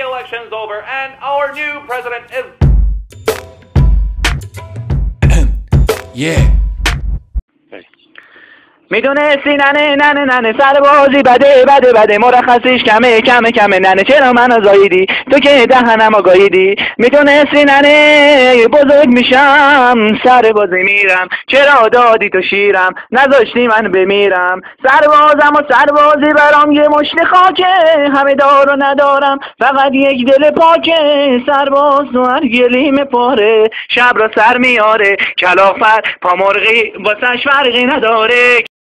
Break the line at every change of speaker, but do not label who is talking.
election's over and our new president is...
Yeah.
میدونستی ننه سربازی بده مرخصیش کمه ننه چرا منو زاییدی تو که دهنمو گاییدی میدونستی ننه بزرگ میشم سربازی میرم چرا دادی تو شیرم نذاشتی من بمیرم سربازم و سربازی برام یه مشت خاکه همه دار و ندارم فقط یک دل پاکه سرباز تو هر گلیم پاره شب را سر میاره کلافت پامرغی واسش فرقی نداره